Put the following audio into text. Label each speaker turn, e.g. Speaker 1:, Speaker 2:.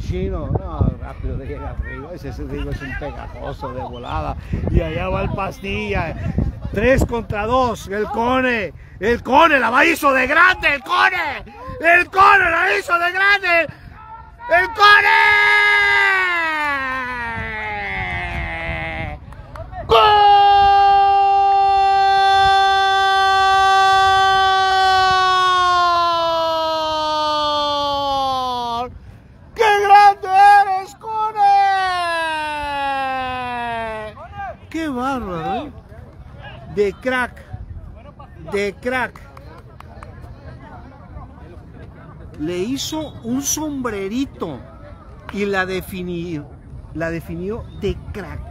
Speaker 1: chino, no, rápido llega arriba. Ese digo es un pegajoso de volada. Y allá va el Pastilla. 3 contra 2. El Cone la va hizo de grande. El Cone la hizo de grande. El Cone. ¡Gol! ¡Qué bárbaro! ¿Eh? De crack. Le hizo un sombrerito y la definió de crack.